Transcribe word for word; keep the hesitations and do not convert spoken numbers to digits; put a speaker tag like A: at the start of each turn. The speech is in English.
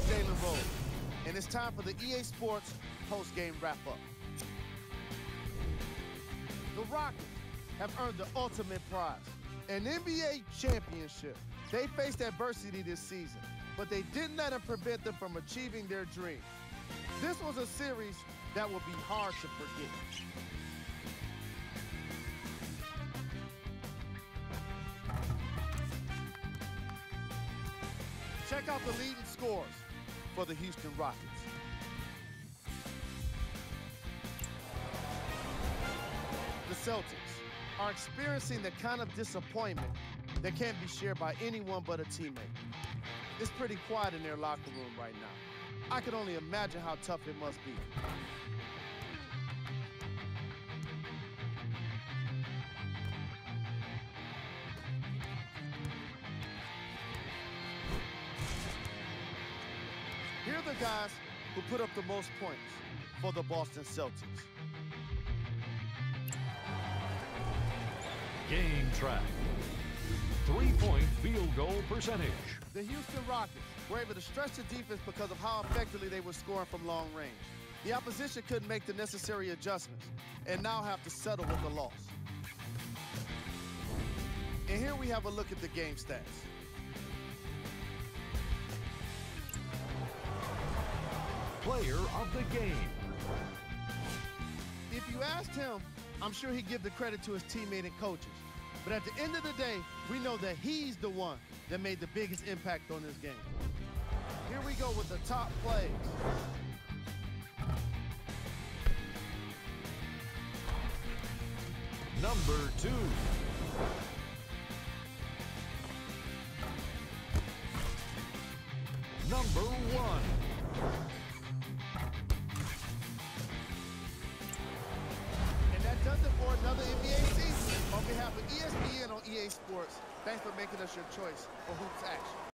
A: Jalen Rose, and it's time for the E A Sports post-game wrap-up. The Rockets have earned the ultimate prize, an N B A championship. They faced adversity this season, but they didn't let it prevent them from achieving their dream. This was a series that will be hard to forget. Check out the leading scores for the Houston Rockets. The Celtics are experiencing the kind of disappointment that can't be shared by anyone but a teammate. It's pretty quiet in their locker room right now. I can only imagine how tough it must be. Here are the guys who put up the most points for the Boston Celtics.
B: Game track. Three-point field goal percentage.
A: The Houston Rockets were able to stretch the defense because of how effectively they were scoring from long range. The opposition couldn't make the necessary adjustments and now have to settle with the loss. And here we have a look at the game stats.
B: Player of the game.
A: If you asked him, I'm sure he'd give the credit to his teammate and coaches. But at the end of the day, we know that he's the one that made the biggest impact on this game. Here we go with the top plays.
B: Number two. Number one.
A: And that does it for another N B A season. On behalf of E S P N on E A Sports, thanks for making us your choice for hoops action.